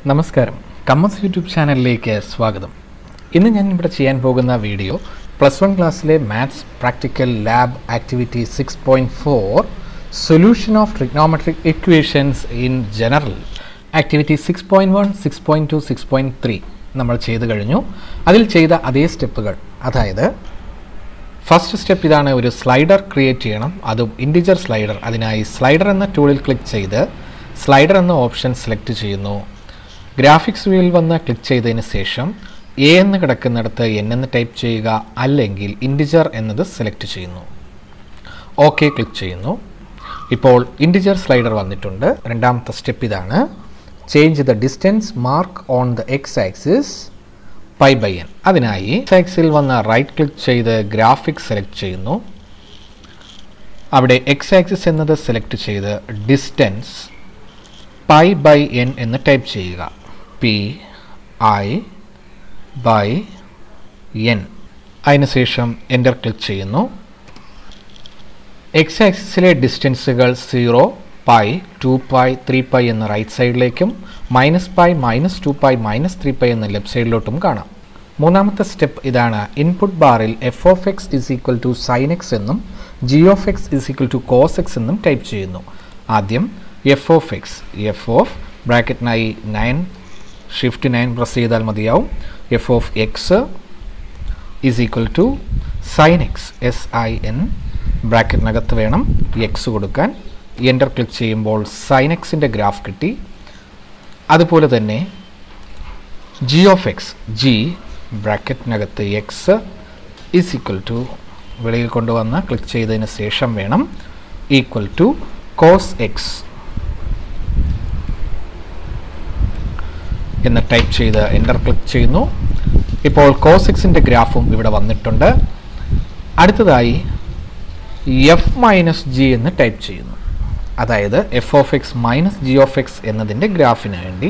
നമസ്കാരം കമ്മസ് യൂട്യൂബ് ചാനലിലേക്ക് സ്വാഗതം. ഇന്ന് ഞാൻ ഇവിടെ ചെയ്യാൻ പോകുന്ന വീഡിയോ +1 ക്ലാസ്സിലെ maths practical lab activity 6.4 solution of trigonometric equations in general activity 6.1, 6.2, 6.3 നമ്മൾ ചെയ്തു കഴിഞ്ഞു. അതിൽ ചെയ്ത അതേ സ്റ്റെപ്പുകൾ, അതായത് ഫസ്റ്റ് സ്റ്റെപ്പ് ഇതാണ്, ഒരു സ്ലൈഡർ ക്രിയേറ്റ് ചെയ്യണം, അതും ഇൻറ്റിജർ സ്ലൈഡർ. അതിനായി സ്ലൈഡർ എന്ന ടൂളിൽ ക്ലിക്ക് ചെയ്ത് സ്ലൈഡർ എന്ന ഓപ്ഷൻ സെലക്ട് ചെയ്യുന്നു. ഗ്രാഫിക്സ് വ്യൂവിൽ വന്ന് ക്ലിക്ക് ചെയ്തതിന് ശേഷം എ എന്ന് കിടക്കുന്നിടത്ത് n എന്ന് ടൈപ്പ് ചെയ്യുക, അല്ലെങ്കിൽ ഇൻറ്റിജർ എന്നത് സെലക്ട് ചെയ്യുന്നു. ഓക്കെ ക്ലിക്ക് ചെയ്യുന്നു. ഇപ്പോൾ ഇൻറ്റിജർ സ്ലൈഡർ വന്നിട്ടുണ്ട്. രണ്ടാമത്തെ സ്റ്റെപ്പ് ഇതാണ്, change the distance mark on the X axis π/n. അതിനായി എക്സ് ആക്സിൽ വന്ന് റൈറ്റ് ക്ലിക്ക് ചെയ്ത് ഗ്രാഫിക്സ് സെലക്ട് ചെയ്യുന്നു. അവിടെ എക്സ് ആക്സിസ് എന്നത് സെലക്ട് ചെയ്ത് ഡിസ്റ്റൻസ് π/n എന്ന് ടൈപ്പ് ചെയ്യുക. pi/n. അതിനുശേഷം എൻ്റർ ക്ലിക്ക് ചെയ്യുന്നു. എക്സ് ആക്സിസിലെ ഡിസ്റ്റൻസുകൾ 0, π, 2π, 3π എന്ന റൈറ്റ് സൈഡിലേക്കും -π, -2π, -3π എന്ന ലെഫ്റ്റ് സൈഡിലോട്ടും കാണാം. മൂന്നാമത്തെ സ്റ്റെപ്പ് ഇതാണ്, ഇൻപുട്ട് ബാറിൽ f(x) = sin x എന്നും g(x) = cos x എന്നും ടൈപ്പ് ചെയ്യുന്നു. ആദ്യം f(x), ബ്രാക്കറ്റിനായി 9 ഷിഫ്റ്റ് 9 പ്രസ് ചെയ്താൽ മതിയാവും. f(x) = sin x, sin, ബ്രാക്കറ്റിനകത്ത് വേണം x കൊടുക്കാൻ. എൻ്റർ ക്ലിക്ക് ചെയ്യുമ്പോൾ sin x-ൻ്റെ ഗ്രാഫ് കിട്ടി. അതുപോലെ തന്നെ g(x), g ബ്രാക്കറ്റിനകത്ത് x = വെളിയിൽ കൊണ്ടുവന്ന് ക്ലിക്ക് ചെയ്തതിന് ശേഷം വേണം cos x എന്ന് ടൈപ്പ് ചെയ്ത് എൻ്റർ ക്ലിക്ക് ചെയ്യുന്നു. ഇപ്പോൾ cos x-ൻ്റെ ഗ്രാഫും ഇവിടെ വന്നിട്ടുണ്ട്. അടുത്തതായി f-g എന്ന് ടൈപ്പ് ചെയ്യുന്നു. അതായത് f(x) - g(x) എന്നതിൻ്റെ ഗ്രാഫിന് വേണ്ടി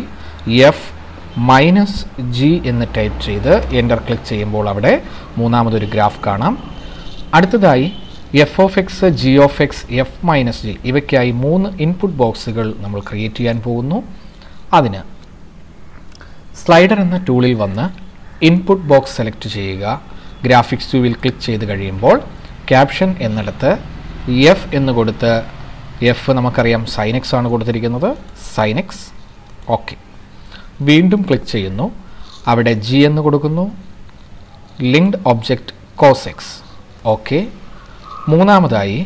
f-g എന്ന് ടൈപ്പ് ചെയ്ത് എൻ്റർ ക്ലിക്ക് ചെയ്യുമ്പോൾ അവിടെ മൂന്നാമതൊരു ഗ്രാഫ് കാണാം. അടുത്തതായി f(x), g(x), f-g ഇവയ്ക്കായി 3 ഇൻപുട്ട് ബോക്സുകൾ നമ്മൾ ക്രിയേറ്റ് ചെയ്യാൻ പോകുന്നു. അതിന് സ്ലൈഡർ എന്ന ടൂളിൽ വന്ന് ഇൻപുട്ട് ബോക്സ് സെലക്ട് ചെയ്യുക. ഗ്രാഫിക്സ് വ്യൂവിൽ ക്ലിക്ക് ചെയ്ത് കഴിയുമ്പോൾ ക്യാപ്ഷൻ എന്നിടത്ത് f എന്ന് കൊടുത്ത്, f നമുക്കറിയാം sin x ആണ് കൊടുത്തിരിക്കുന്നത്, sin x. ഓക്കെ, വീണ്ടും ക്ലിക്ക് ചെയ്യുന്നു. അവിടെ g എന്ന് കൊടുക്കുന്നു, linked object cos x. Okay, മൂന്നാമതായി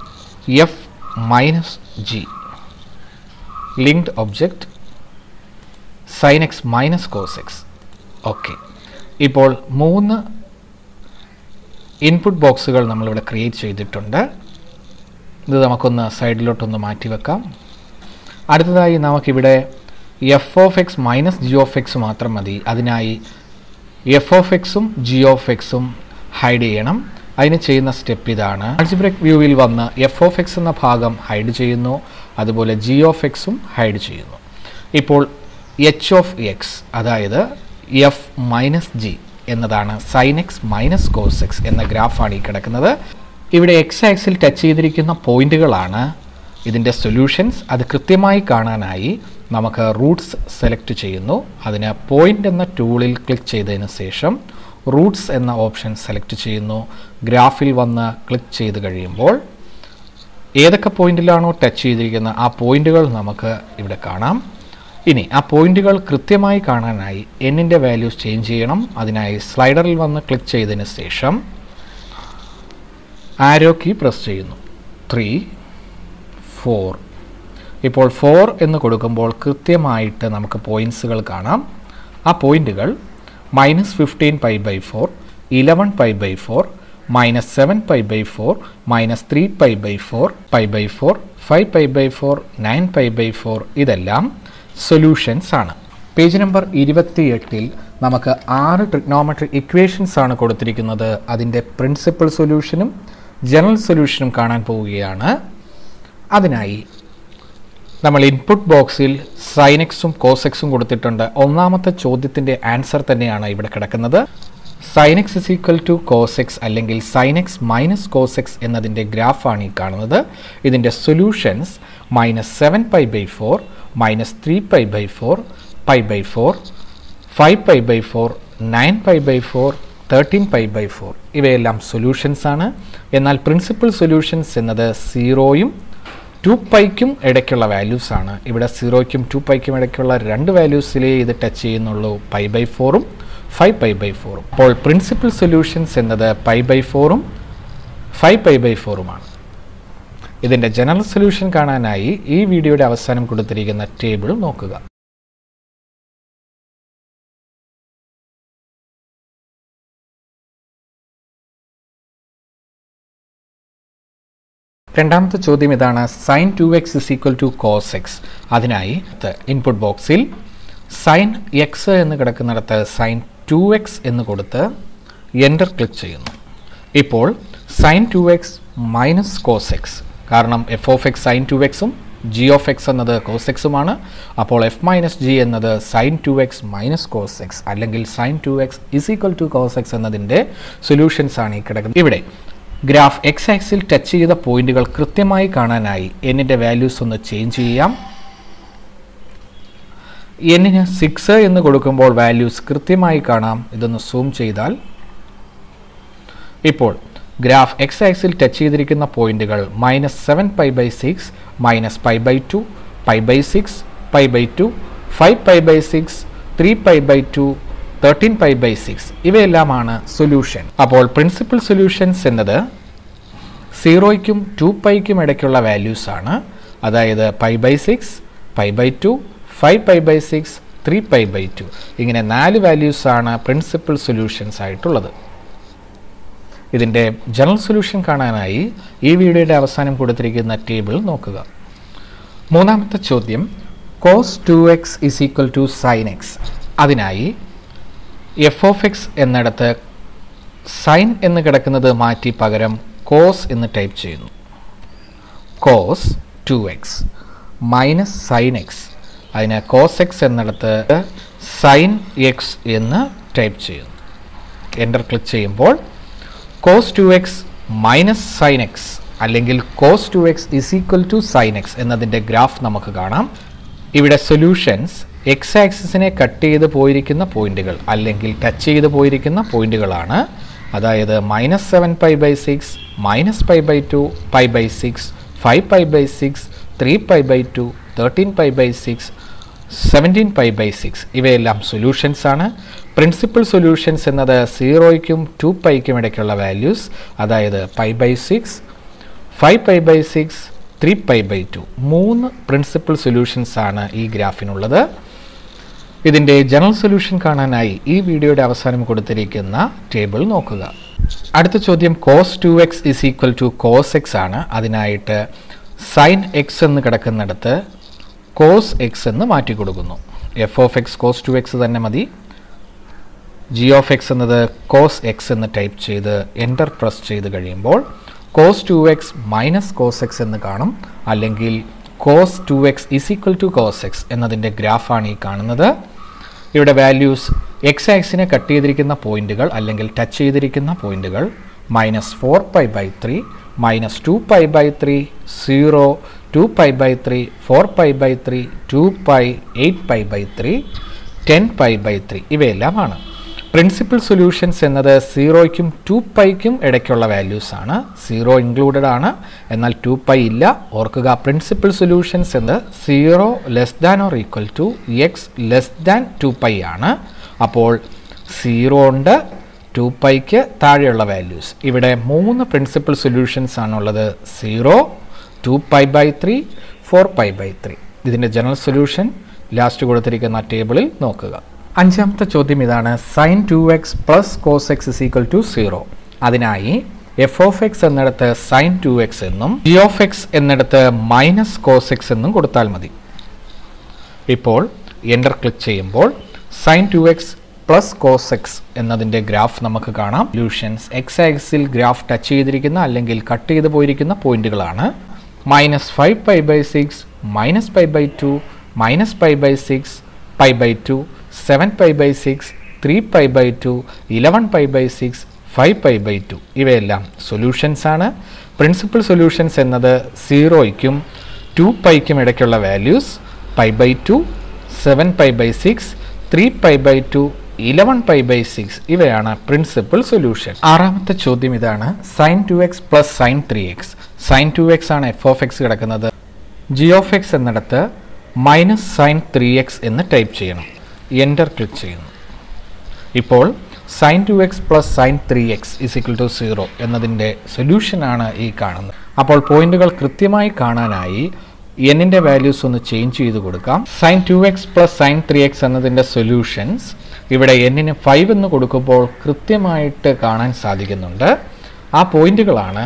f-g, linked object sin x - cos x. Okay, ഇപ്പോൾ 3 ഇൻപുട്ട് ബോക്സുകൾ നമ്മളിവിടെ ക്രിയേറ്റ് ചെയ്തിട്ടുണ്ട്. ഇത് നമുക്കൊന്ന് സൈഡിലോട്ടൊന്ന് മാറ്റി വെക്കാം. അടുത്തതായി നമുക്കിവിടെ f(x) - g(x) മാത്രം മതി. അതിനായി f(x)ഉം g(x)ഉം ഹൈഡ് ചെയ്യണം. അതിന് ചെയ്യുന്ന സ്റ്റെപ്പ് ഇതാണ്, ആൾജിബ്രിക് വ്യൂവിൽ വന്ന് f(x) എന്ന ഭാഗം ഹൈഡ് ചെയ്യുന്നു, അതുപോലെ g(x)ഉം ഹൈഡ് ചെയ്യുന്നു. ഇപ്പോൾ h(x), അതായത് f-g എന്നതാണ് sin x - cos x എന്ന ഗ്രാഫാണ് ഈ കിടക്കുന്നത്. ഇവിടെ എക്സ് ആക്സിൽ ടച്ച് ചെയ്തിരിക്കുന്ന പോയിന്റുകളാണ് ഇതിൻ്റെ സൊല്യൂഷൻസ്. അത് കൃത്യമായി കാണാനായി നമുക്ക് റൂട്ട്സ് സെലക്ട് ചെയ്യുന്നു. അതിന് പോയിന്റ് എന്ന ടൂളിൽ ക്ലിക്ക് ചെയ്തതിന് ശേഷം റൂട്ട്സ് എന്ന ഓപ്ഷൻ സെലക്ട് ചെയ്യുന്നു. ഗ്രാഫിൽ വന്ന് ക്ലിക്ക് ചെയ്ത് കഴിയുമ്പോൾ ഏതൊക്കെ പോയിന്റിലാണോ ടച്ച് ചെയ്തിരിക്കുന്നത് ആ പോയിന്റുകൾ നമുക്ക് ഇവിടെ കാണാം. ഇനി ആ പോയിന്റുകൾ കൃത്യമായി കാണാനായി n-ൻ്റെ വാല്യൂസ് ചേഞ്ച് ചെയ്യണം. അതിനായി സ്ലൈഡറിൽ വന്ന് ക്ലിക്ക് ചെയ്തതിന് ശേഷം ആരോ കീ പ്രസ് ചെയ്യുന്നു. 3, 4. ഇപ്പോൾ 4 എന്ന് കൊടുക്കുമ്പോൾ കൃത്യമായിട്ട് നമുക്ക് പോയിൻറ്സുകൾ കാണാം. ആ പോയിന്റുകൾ -15π/4, 11π/4, -7π/4, -3π/4, π/4, 5π/4, 9π/4 ഇതെല്ലാം സൊല്യൂഷൻസ് ആണ്. പേജ് നമ്പർ 28-ൽ നമുക്ക് 6 ട്രിഗ്നോമെട്രിക് ഇക്വേഷൻസ് ആണ് കൊടുത്തിരിക്കുന്നത്. അതിൻ്റെ പ്രിൻസിപ്പൽ സൊല്യൂഷനും ജനറൽ സൊല്യൂഷനും കാണാൻ പോവുകയാണ്. അതിനായി നമ്മൾ ഇൻപുട്ട് ബോക്സിൽ sin x-ഉം cos x-ഉം കൊടുത്തിട്ടുണ്ട്. ഒന്നാമത്തെ ചോദ്യത്തിൻ്റെ ആൻസർ തന്നെയാണ് ഇവിടെ കിടക്കുന്നത്. sin x = cos x അല്ലെങ്കിൽ sin x - cos x എന്നതിൻ്റെ ഗ്രാഫാണ് ഈ കാണുന്നത്. ഇതിൻ്റെ solutions -7π/4, -3π/4, pi by 4, 5 pi by 4, 9 pi by 4, 13 pi by 4 ഇവയെല്ലാം സൊല്യൂഷൻസ് ആണ്. എന്നാൽ പ്രിൻസിപ്പൽ സൊല്യൂഷൻസ് എന്നത് 0യും 2πയ്ക്കും ഇടയ്ക്കുള്ള വാല്യൂസ് ആണ്. ഇവിടെ 0യ്ക്കും 2πയ്ക്കും ഇടയ്ക്കുള്ള രണ്ട് വാല്യൂസിലേ ഇത് ടച്ച് ചെയ്യുന്നുള്ളൂ, pi by 4ഉം 5 pi by 4ഉം. അപ്പോൾ പ്രിൻസിപ്പൽ സൊല്യൂഷൻസ് എന്നത് pi by 4ഉം 5 pi by 4ഉമാണ്. ഇതിൻ്റെ ജനറൽ സൊല്യൂഷൻ കാണാനായി ഈ വീഡിയോയുടെ അവസാനം കൊടുത്തിരിക്കുന്ന ടേബിൾ നോക്കുക. രണ്ടാമത്തെ ചോദ്യം ഇതാണ്, sin 2x is equal to cos x. അതിനായി ഇൻപുട്ട് ബോക്സിൽ sin x എന്ന് കിടക്കുന്നിടത്ത് sin 2x എന്ന് കൊടുത്ത് എൻ്റർ ക്ലിക്ക് ചെയ്യുന്നു. ഇപ്പോൾ sin 2x minus cos x, കാരണം f of x sin 2xും g of x എന്നത് cos xുമാണ്. അപ്പോൾ f മൈനസ് g എന്നത് sin 2x minus cos x അല്ലെങ്കിൽ sin 2x is equal to cos x എന്നതിൻ്റെ സൊല്യൂഷൻസ് ആണ് ഈ കിടക്കുന്നത്. ഇവിടെ ഗ്രാഫ് എക്സ് ആക്സിൽ ടച്ച് ചെയ്ത പോയിന്റുകൾ കൃത്യമായി കാണാനായി എന്നിൻ്റെ വാല്യൂസ് ഒന്ന് ചേഞ്ച് ചെയ്യാം. എന്നിന് 6 എന്ന് കൊടുക്കുമ്പോൾ വാല്യൂസ് കൃത്യമായി കാണാം. ഇതൊന്ന് സൂം ചെയ്താൽ ഇപ്പോൾ ഗ്രാഫ് എക്സ് ആക്സിൽ ടച്ച് ചെയ്തിരിക്കുന്ന പോയിന്റുകൾ -7 pi by 6, -pi by 2, pi by 6, pi by 2, 5 pi by 6, 3 pi by 2, 13 pi by 6 ഇവയെല്ലാമാണ് സൊല്യൂഷൻ. അപ്പോൾ പ്രിൻസിപ്പൽ സൊല്യൂഷൻസ് എന്നത് 0യ്ക്കും 2πയ്ക്കും ഇടയ്ക്കുള്ള വാല്യൂസ് ആണ്. അതായത് pi by 6, pi by 2, 5 pi by 6, 3 pi by 2 ഇങ്ങനെ 4 വാല്യൂസ് ആണ് പ്രിൻസിപ്പൽ സൊല്യൂഷൻസ് ആയിട്ടുള്ളത്. ഇതിൻ്റെ ജനറൽ സൊല്യൂഷൻ കാണാനായി ഈ വീഡിയോയുടെ അവസാനം കൊടുത്തിരിക്കുന്ന ടേബിൾ നോക്കുക. മൂന്നാമത്തെ ചോദ്യം, cos 2x is equal to sin x. അതിനായി f of x എന്നിടത്ത് sin എന്ന് കിടക്കുന്നത് മാറ്റി പകരം cos എന്ന് ടൈപ്പ് ചെയ്യുന്നു. cos 2x minus sin x, അതിന് cos x എന്നിടത്ത് sin x എന്ന് ടൈപ്പ് ചെയ്യുന്നു. എൻ്റർ ക്ലിക്ക് ചെയ്യുമ്പോൾ cos 2x minus sin x അല്ലെങ്കിൽ cos 2x is equal to sin x എന്നതിൻ്റെ ഗ്രാഫ് നമുക്ക് കാണാം. ഇവിടെ സൊല്യൂഷൻസ് എക്സ് ആക്സിസിനെ കട്ട് ചെയ്ത് പോയിരിക്കുന്ന പോയിന്റുകൾ അല്ലെങ്കിൽ ടച്ച് ചെയ്ത് പോയിരിക്കുന്ന പോയിന്റുകളാണ്. അതായത് -7 pi by 6, -pi by 2, pi by 6, 5 pi by 6, 3 pi by 2, 13 pi by 6, 17 pi by 6 ഇവയെല്ലാം സൊല്യൂഷൻസ് ആണ്. പ്രിൻസിപ്പൽ സൊല്യൂഷൻസ് എന്നത് 0യ്ക്കും 2πയ്ക്കും ഇടയ്ക്കുള്ള വാല്യൂസ്, അതായത് pi by 6, 5 pi by 6, 3 pi by 2 3 principal solutions ആണ് ഈ ഗ്രാഫിനുള്ളത്. ഇതിൻ്റെ ജനറൽ സൊല്യൂഷൻ കാണാനായി ഈ വീഡിയോയുടെ അവസാനം കൊടുത്തിരിക്കുന്ന ടേബിൾ നോക്കുക. അടുത്ത ചോദ്യം, cos 2x is equal to cos x ആണ്. അതിനായിട്ട് sin x എന്ന് കിടക്കുന്നിടത്ത് cos x എന്ന് മാറ്റി കൊടുക്കുന്നു. f of x cos 2x തന്നെ മതി. g of x എന്നത് cos x എന്ന് ടൈപ്പ് ചെയ്ത് എൻ്റർ പ്രസ് ചെയ്ത് കഴിയുമ്പോൾ cos 2x minus cos x എന്ന് കാണും, അല്ലെങ്കിൽ cos 2x is equal to cos x എന്നതിൻ്റെ ഗ്രാഫാണ് ഈ കാണുന്നത്. ഇവിടെ വാല്യൂസ് എക്സ് ആക്സിനെ കട്ട് ചെയ്തിരിക്കുന്ന പോയിന്റുകൾ അല്ലെങ്കിൽ ടച്ച് ചെയ്തിരിക്കുന്ന പോയിന്റുകൾ -4 pi by 3, -2 pi by 3, 0, 2 pi by 3, 4 pi by 3, 2 pi, 8 pi by 3, 10 pi by 3 ഇവയെല്ലാമാണ്. പ്രിൻസിപ്പൽ സൊല്യൂഷൻസ് എന്നത് 0യ്ക്കും 2πയ്ക്കും ഇടയ്ക്കുള്ള വാല്യൂസ് ആണ്. 0 ഇൻക്ലൂഡഡ് ആണ്, എന്നാൽ 2π ഇല്ല. ഓർക്കുക, പ്രിൻസിപ്പൽ സൊല്യൂഷൻസ് എന്ന് 0 less than or equal to x less than 2π ആണ്. അപ്പോൾ 0 ഉണ്ട്, 2πയ്ക്ക് താഴെയുള്ള വാല്യൂസ്. ഇവിടെ 3 പ്രിൻസിപ്പൽ സൊല്യൂഷൻസ് ആണുള്ളത്, 0, 2π by 3, 4π by 3. ഇതിൻ്റെ ജനറൽ സൊല്യൂഷൻ ലാസ്റ്റ് കൊടുത്തിരിക്കുന്ന ടേബിളിൽ നോക്കുക. അഞ്ചാമത്തെ ചോദ്യം ഇതാണ്, sin 2x plus cos x is equal to 0. അതിനായി f of x എന്നിടത്ത് sin 2x എന്നും g of x എന്നിടത്ത് മൈനസ് cos x എന്നും കൊടുത്താൽ മതി. ഇപ്പോൾ എൻ്റർ ക്ലിക്ക് ചെയ്യുമ്പോൾ sin 2x plus cos x എന്നതിൻ്റെ ഗ്രാഫ് നമുക്ക് കാണാം. സൊല്യൂഷൻസ് എക്സ് ആക്സിൽ ഗ്രാഫ് ടച്ച് ചെയ്തിരിക്കുന്ന അല്ലെങ്കിൽ കട്ട് ചെയ്ത് പോയിരിക്കുന്ന പോയിന്റുകളാണ്. -5 pi by 6, -pi by 2, -pi by 6, pi by 2, 7 pi by 6, 3 pi by 2, 11 pi by 6, 5 pi by 2 ഇവയെല്ലാം സൊല്യൂഷൻസ് ആണ്. പ്രിൻസിപ്പൽ സൊല്യൂഷൻസ് എന്നത് 0യ്ക്കും 2πയ്ക്കും ഇടയ്ക്കുള്ള വാല്യൂസ് pi by 2, 7π/6, 3π/2, 11π/6 ഇവയാണ് പ്രിൻസിപ്പൽ സൊല്യൂഷൻ. ആറാമത്തെ ചോദ്യം ഇതാണ്. sin 2x plus sin 3x. sin 2x ആണ് f of x കിടക്കുന്നത്. g of x എന്നിടത്ത് മൈനസ് sin 3x എന്ന് ടൈപ്പ് ചെയ്യണം. എൻ്റർ ക്ലിക്ക് ചെയ്യുന്നു. ഇപ്പോൾ sin 2x plus sin 3x = 0 എന്നതിൻ്റെ സൊല്യൂഷനാണ് ഈ കാണുന്നത്. അപ്പോൾ പോയിന്റുകൾ കൃത്യമായി കാണാനായി എന്നിൻ്റെ വാല്യൂസ് ഒന്ന് ചേഞ്ച് ചെയ്ത് കൊടുക്കാം. sin 2x plus sin 3x എന്നതിൻ്റെ സൊല്യൂഷൻസ് ഇവിടെ എന്നിന് 5 എന്ന് കൊടുക്കുമ്പോൾ കൃത്യമായിട്ട് കാണാൻ സാധിക്കുന്നുണ്ട്. ആ പോയിന്റുകളാണ്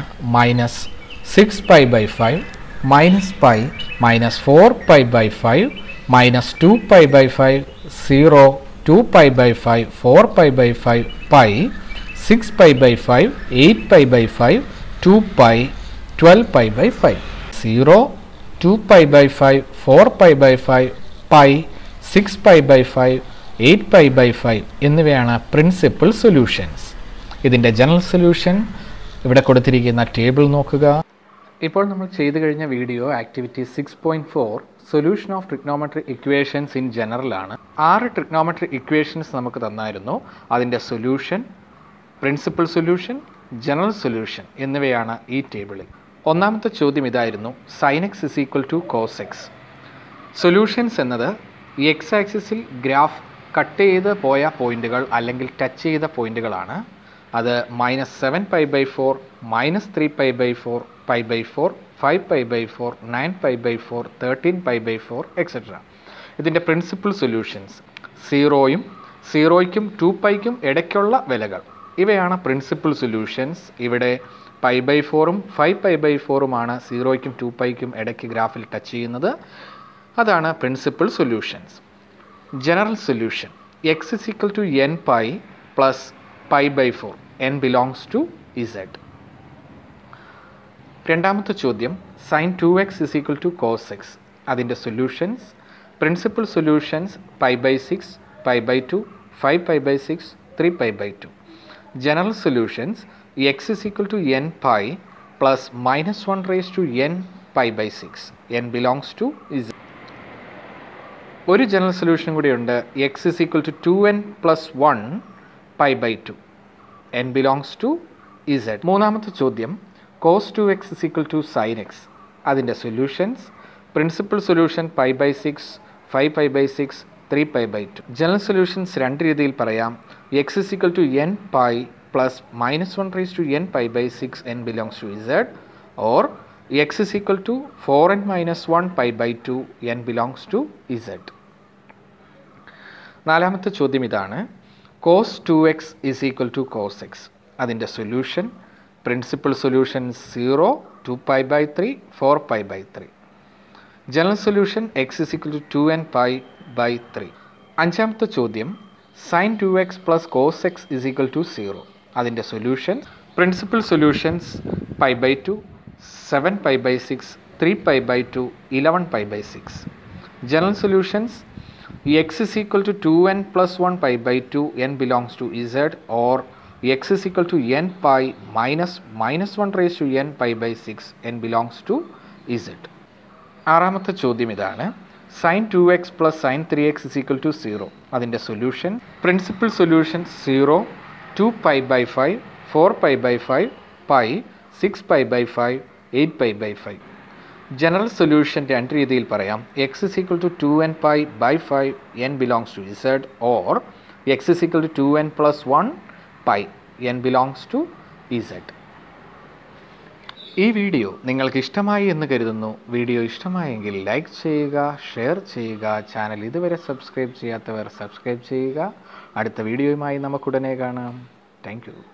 -6π/5, -π, -4π/5, -2π/5, 0, 2π/5, 4π/5, π, 6π/5, 8π/5, 2π, 12π/5, 0, 2π/5, 4π/5, π, 6π/5, 8π/5 എന്നിവയാണ് പ്രിൻസിപ്പൽ സൊല്യൂഷൻസ്. ഇതിൻ്റെ ജനറൽ സൊല്യൂഷൻ ഇവിടെ കൊടുത്തിരിക്കുന്ന ടേബിൾ നോക്കുക. ഇപ്പോൾ നമ്മൾ ചെയ്തു കഴിഞ്ഞ video activity 6.4 solution of trigonometric equations in general ആണ്. 6 ട്രിഗ്നോമെട്രിക് ഇക്വേഷൻസ് നമുക്ക് തന്നായിരുന്നു. അതിൻ്റെ solution, principal solution, general solution എന്നിവയാണ് ഈ ടേബിളിൽ. ഒന്നാമത്തെ ചോദ്യം ഇതായിരുന്നു. sin x = cos x. Solutions എന്നത് എക്സ് ആക്സിസിൽ ഗ്രാഫ് കട്ട് ചെയ്ത് പോയ പോയിന്റുകൾ അല്ലെങ്കിൽ ടച്ച് ചെയ്ത പോയിന്റുകളാണ്. അത് -7π/4, -3π/4, π/4, 5π/4, 9π/4, 13π/4 എക്സെട്ര. ഇതിൻ്റെ പ്രിൻസിപ്പൽ സൊല്യൂഷൻസ് 0യും 0യ്ക്കും 2πയ്ക്കും ഇടയ്ക്കുള്ള വിലകൾ ഇവയാണ് പ്രിൻസിപ്പൽ സൊല്യൂഷൻസ്. ഇവിടെ π/4ഉം 5π/4ഉമാണ് 0യ്ക്കും 2πയ്ക്കും ഇടയ്ക്ക് ഗ്രാഫിൽ ടച്ച് ചെയ്യുന്നത്. അതാണ് principal solutions. General solution x = nπ plus π/4, n belongs to z. രണ്ടാമത്തെ ചോദ്യം. sin 2x = cos x. അതിൻ്റെ solutions, principal solutions π/6, π/2, 5π/6, 3π/2. General solutions x = nπ plus -1n π/6, n belongs to z. ഒരു general solution കൂടിയുണ്ട്. x = 2n + 1 π/2, n belongs to z. മൂന്നാമത്തെ ചോദ്യം. cos 2x = sin x. അതിൻ്റെ solutions, principal solution π/6, 5π/6, 3π/2. General solutions രണ്ട് രീതിയിൽ പറയാം. x = nπ plus -1n π/6, n belongs to z, or x = 4n - 1 π/2, n belongs to z. നാലാമത്തെ ചോദ്യം ഇതാണ്. cos 2x = cos x. അതിൻ്റെ solution, principal solution 0, 2π/3, 4π/3. General solution x = 2nπ/3. അഞ്ചാമത്തെ ചോദ്യം. sin 2x plus cos x = 0. അതിൻ്റെ solution, principal solutions π/2, 7π/6, 3π/2, 11π/6. General solutions x = 2n + 1 π/2, n belongs to z, or x = nπ -1n π/6, n belongs to z. ആറാമത്തെ ചോദ്യം ഇതാണ്. sin 2x plus sin 3x = 0. അതിൻ്റെ solution, principal solution 0, 2π/5, 4π/5, π, 6π/5, 8π/5. General solution രണ്ട് രീതിയിൽ പറയാം. x = 2nπ/5, n belongs to z, or x = 2n + 1 π, n belongs to z. ഈ video നിങ്ങൾക്ക് ഇഷ്ടമായി എന്ന് കരുതുന്നു. വീഡിയോ ഇഷ്ടമായെങ്കിൽ ലൈക്ക് ചെയ്യുക, ഷെയർ ചെയ്യുക. ചാനൽ ഇതുവരെ സബ്സ്ക്രൈബ് ചെയ്യാത്തവർ സബ്സ്ക്രൈബ് ചെയ്യുക. അടുത്ത വീഡിയോയുമായി നമുക്കുടനെ കാണാം. Thank U.